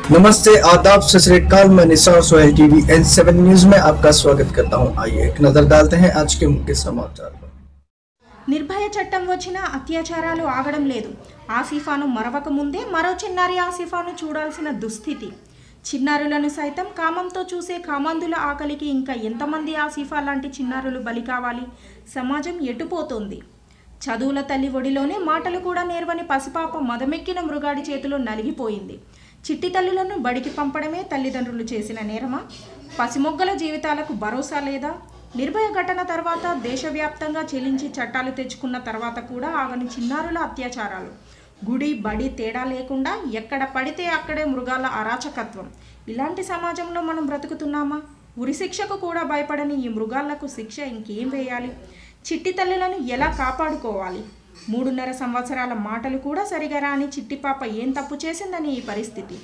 नमस्ते, आदाब, सत श्री अकाल। मैं Nisar Sohail TV N7 news में आपका स्वागत करता हूं। आइए एक नजर डालते हैं आज के मुख्य समाचार पर। నిర్భయ చట్టం వచ్చినా అత్యాచారాలు ఆగడం లేదు. ఆసిఫాను మరవక ముందే మరో చిన్నారి ఆసిఫాను చూడాల్సిన దుస్థితి. చిన్నారులను సైతం కామంతో చూసే కామాంధుల ఆకలికి ఇంకా ఎంతమంది ఆసిఫా లాంటి చిన్నారులు బలి కావాలి? సమాజం ఎటుపోతోంది? చదువుల తల్లి ఒడిలోనే మాటలు కూడా నేర్వని పసిపాప మదమెక్కిన మృగాడి చేతిలో నలిగిపోయింది. చిట్టి తల్లులను బడికి పంపడమే తల్లిదండ్రులు చేసిన నేరమా? పసిమొగ్గల జీవితాలకు భరోసా లేదా? నిర్భయ ఘటన తర్వాత దేశవ్యాప్తంగా చెల్లించి చట్టాలు తెచ్చుకున్న తర్వాత కూడా ఆగని చిన్నారుల అత్యాచారాలు, గుడి బడి తేడా లేకుండా ఎక్కడ పడితే అక్కడే మృగాల అరాచకత్వం. ఇలాంటి సమాజంలో మనం బ్రతుకుతున్నామా? ఉరిశిక్షకు కూడా భయపడని ఈ మృగాలకు శిక్ష ఇంకేం వేయాలి? చిట్టి తల్లులను ఎలా కాపాడుకోవాలి? 3.5 సంవత్సరాల మాటలు కూడా సరిగా రాని చిట్టి పాప ఏం తప్పు చేసిందని ఈ పరిస్థితి.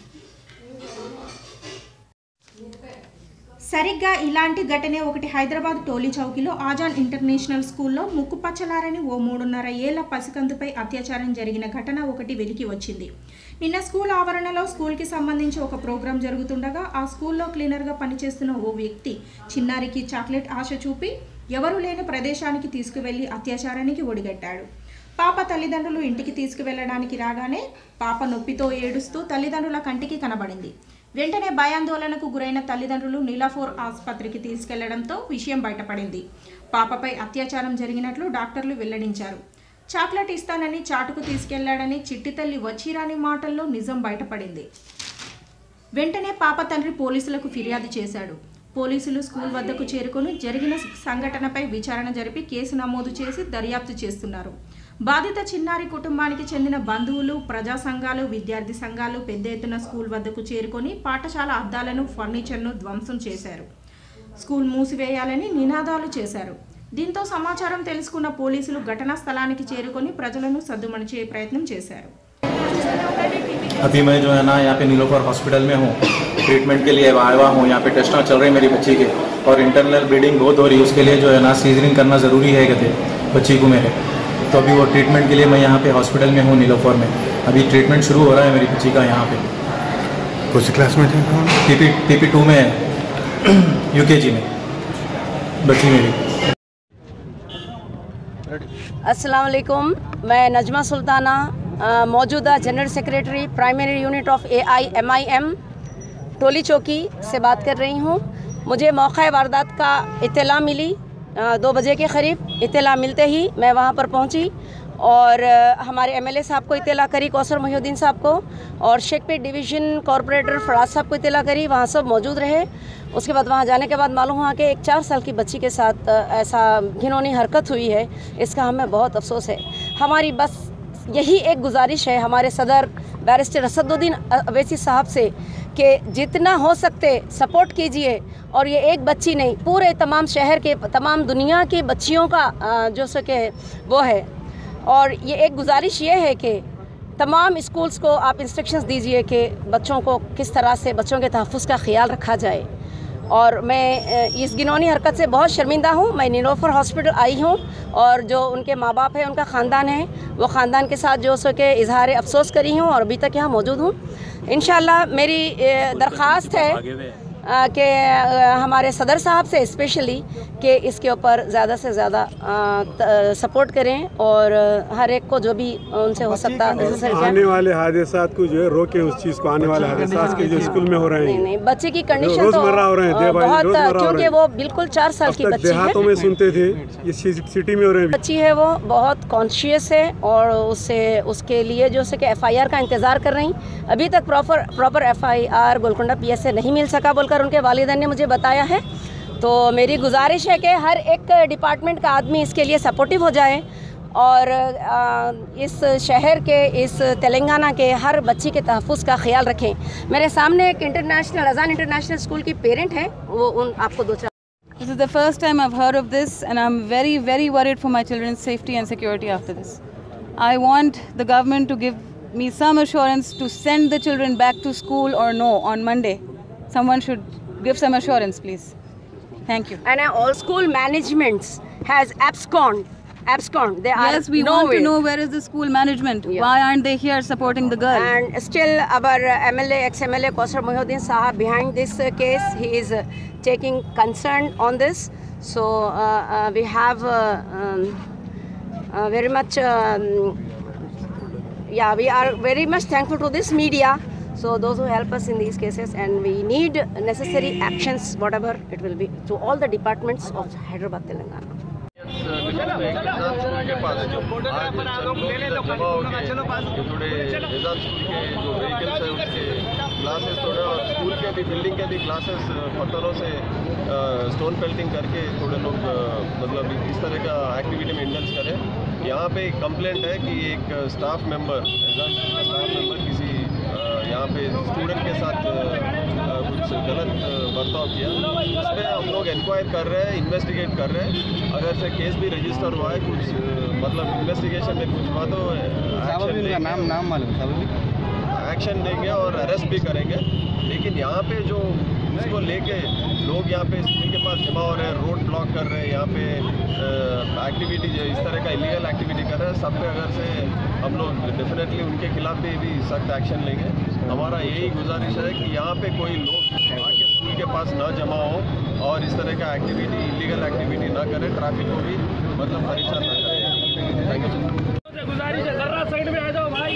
సరిగ్గా ఇలాంటి ఘటనే ఒకటి హైదరాబాద్ టోలీ చౌకీలో ఆజాన్ ఇంటర్నేషనల్ స్కూల్లో ముక్కుపచ్చలారని ఓ 3.5 ఏళ్ల పసికందుపై అత్యాచారం జరిగిన ఘటన ఒకటి వెలికి వచ్చింది. నిన్న స్కూల్ ఆవరణలో స్కూల్కి సంబంధించి ఒక ప్రోగ్రాం జరుగుతుండగా ఆ స్కూల్లో క్లీనర్గా పనిచేస్తున్న ఓ వ్యక్తి చిన్నారికి చాక్లెట్ ఆశ చూపి ఎవరూ లేని ప్రదేశానికి తీసుకువెళ్లి అత్యాచారానికి ఒడిగట్టాడు. పాప తల్లిదండ్రులు ఇంటికి తీసుకువెళ్లడానికి రాగానే పాప నొప్పితో ఏడుస్తూ తల్లిదండ్రుల కంటికి కనబడింది. వెంటనే భయాందోళనకు గురైన తల్లిదండ్రులు నీలాఫోర్ ఆసుపత్రికి తీసుకెళ్లడంతో విషయం బయటపడింది. పాపపై అత్యాచారం జరిగినట్లు డాక్టర్లు వెల్లడించారు. చాక్లెట్ ఇస్తానని చాటుకు తీసుకెళ్లాడని చిట్టి తల్లి వచ్చిరాని మాటల్లో నిజం బయటపడింది. వెంటనే పాప తండ్రి పోలీసులకు ఫిర్యాదు చేశాడు. పోలీసులు స్కూల్ వద్దకు చేరుకొని జరిగిన సంఘటనపై విచారణ జరిపి కేసు నమోదు చేసి దర్యాప్తు చేస్తున్నారు. బాధిత చిన్నారి కుటుంబానికి చెందిన బంధువులు, ప్రజా సంఘాలు, విద్యార్థి సంఘాలు పెద్ద ఎత్తున స్కూల్ వద్దకు చేరుకొని పాఠశాల అద్దాలను, ఫర్నిచర్ను ధ్వంసం చేశారు. స్కూల్ మూసివేయాలని నినాదాలు చేశారు. దీంతో సమాచారం తెలుసుకున్న పోలీసులు ఘటనా స్థలానికి చేరుకొని ప్రజలను సద్దుమణిచే ప్రయత్నం చేశారు. अभी मैं जो है ना यहाँ पे नीलोफर हॉस्पिटल में हूँ, ट्रीटमेंट के लिए आया हूँ। यहाँ पे टेस्ट चल रहे हैं मेरी बच्ची के, और इंटरनल ब्लीडिंग बहुत हो रही है। उसके लिए जो है ना सीजरिंग करना ज़रूरी है कहते बच्ची को मेरे। तो अभी वो ट्रीटमेंट के लिए मैं यहाँ पे हॉस्पिटल में हूँ नीलोफर में। अभी ट्रीटमेंट शुरू हो रहा है मेरी बच्ची का यहाँ पे। कौन सी क्लास में थे? PP2 में, UKG में बच्ची मेरी। अस्सलाम वालेकुम, मैं नजमा सुल्ताना, मौजूदा general secretary primary unit of AIMIM Toli Chowki से बात कर रही हूँ। मुझे मौका वारदात का इत्तला मिली 2 बजे के करीब। इत्तला मिलते ही मैं वहाँ पर पहुँची और हमारे MLA साहब को इत्तला करी, कौसर मोहिउद्दीन साहब को, और शेखपेट डिवीज़न कॉरपोरेटर फराज साहब को इत्तला करी। वहाँ सब मौजूद रहे। उसके बाद वहाँ जाने के बाद मालूम हुआ कि एक 4 साल की बच्ची के साथ ऐसा घिनौनी हरकत हुई है। इसका हमें बहुत अफसोस है। हमारी बस यही एक गुजारिश है हमारे सदर बैरिस्टर असदुद्दीन अवैसी साहब से कि जितना हो सकते सपोर्ट कीजिए। और ये एक बच्ची नहीं, पूरे तमाम शहर के, तमाम दुनिया की बच्चियों का जो सके वो है। और ये एक गुजारिश ये है कि तमाम स्कूल्स को आप इंस्ट्रक्शंस दीजिए कि बच्चों को किस तरह से बच्चों के तहफ़्फ़ुज़ का ख्याल रखा जाए। और मैं इस घिनौनी हरकत से बहुत शर्मिंदा हूँ। मैं नीलोफर हॉस्पिटल आई हूँ और जो उनके माँ बाप हैं, उनका ख़ानदान है, वो ख़ानदान के साथ जो सो के इजहार अफसोस करी हूँ और अभी तक यहाँ मौजूद हूँ। इंशाल्लाह मेरी दरख्वास्त है कि हमारे सदर साहब से स्पेशली कि इसके ऊपर ज़्यादा से ज़्यादा सपोर्ट करें और हर एक को जो भी उनसे हो सकता आने वाले हादसात को जो है रोके, उस चीज़ को आने वाले हादसात के जो स्कूल में हो रहे हैं। नहीं, बच्चे की कंडीशन तो हो रहे हैं बहुत, क्योंकि वो बिल्कुल 4 साल की बच्ची है। देहातों में सुनते थे, ये सिटी में हो रहे हैं। बच्ची है वो बहुत कॉन्शियस है और उसके लिए जो से कि FIR का इंतज़ार कर रही। अभी तक प्रॉपर FIR गोलकुंडा PS से नहीं मिल सका बोलकर उनके वालिदैन ने मुझे बताया है। तो मेरी गुजारिश है कि हर एक डिपार्टमेंट का आदमी इसके लिए सपोर्टिव हो जाए और इस शहर के, इस तेलंगाना के हर बच्ची के तहफ़्फ़ुज़ का ख्याल रखें। मेरे सामने एक अजान इंटरनेशनल स्कूल की पेरेंट है, वो आपको 2-4। This is the first time I've heard of this, and I'm very, very worried for my children's safety and security after this. I want the government to give me some assurance to send the children back to school or no on Monday. Someone should give some assurance, please. Thank you. And all school managements has absconded abscond. They are Yes, we want nowhere. to know where is the school management. Yeah. Why aren't they here supporting the girl? And still our MLA, ex-MLA Kausar Mohiuddin Sahab behind this case. He is taking concern on this. So we have very much, we are very much thankful to this media. So those who help us in these cases, and we need necessary actions, whatever it will be, to all the departments of Hyderabad, Telangana. के पास आज चंद लोग इधर जमा हो गए थोड़े निजाम school के जो व्हीकल्स है उसके ग्लासेस थोड़े और स्कूल के भी बिल्डिंग के भी ग्लासेस पत्थरों से स्टोन पेल्टिंग करके थोड़े लोग मतलब इस तरह का एक्टिविटी में इंडल्ज करें। यहाँ पे एक कंप्लेंट है कि एक स्टाफ मेंबर निजाम स्कूल का स्टाफ मेंबर किसी यहाँ पे स्टूडेंट के साथ कुछ गलत बर्ताव किया। उस पर हम लोग इंक्वायर कर रहे हैं, इन्वेस्टिगेट कर रहे हैं। अगर से केस भी रजिस्टर हुआ है, कुछ मतलब इन्वेस्टिगेशन में कुछ हुआ तो एक्शन देंगे और अरेस्ट भी करेंगे। लेकिन यहाँ पे जो उसको लेके लोग यहाँ पे स्कूल के पास जमा हो रहे हैं, रोड ब्लॉक कर रहे हैं, यहाँ पे एक्टिविटी इस तरह का इलीगल एक्टिविटी कर रहे हैं, सब पे अगर से हम लोग डेफिनेटली उनके खिलाफ भी सख्त एक्शन लेंगे। हमारा यही गुजारिश है कि यहाँ पे कोई लोग आके स्कूल के पास ना जमा हो और इस तरह का एक्टिविटी इलीगल एक्टिविटी ना करें, ट्रैफिक को भी मतलब परेशान ना करें। Thank you. गुजारिश है जरा साइड में आ जाओ भाई।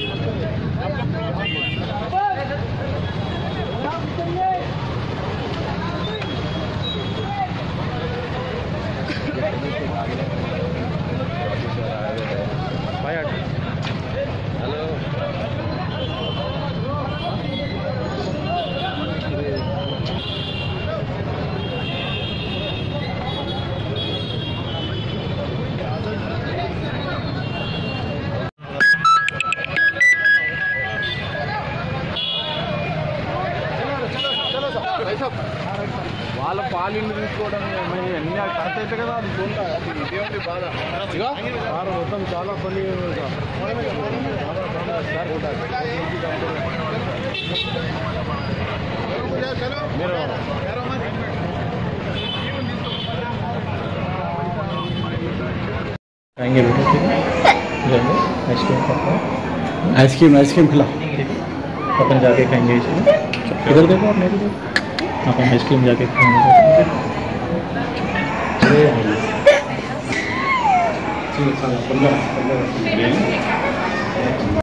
వాళ్ళ పాలిండి తీసుకోవడం అన్ని కరెక్ట్ కదా, అది చూడా ఇదేంటి బాధ మొత్తం చాలా పని आइसक्रीम खिला अपन जाके खाएंगे। इधर देखो आप मेरे अपन आइसक्रीम जाके खाएंगे।